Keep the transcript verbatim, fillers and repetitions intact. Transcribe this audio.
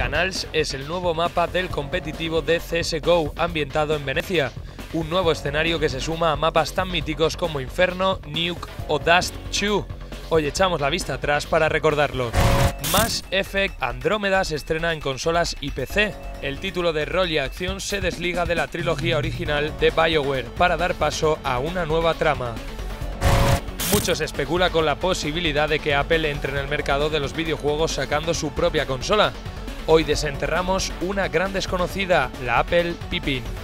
Canals es el nuevo mapa del competitivo de C S G O ambientado en Venecia, un nuevo escenario que se suma a mapas tan míticos como Inferno, Nuke o Dust dos. Hoy echamos la vista atrás para recordarlo. Mass Effect Andrómeda se estrena en consolas y P C. El título de rol y acción se desliga de la trilogía original de BioWare para dar paso a una nueva trama. Mucho se especula con la posibilidad de que Apple entre en el mercado de los videojuegos sacando su propia consola. Hoy desenterramos una gran desconocida, la Apple Pippin.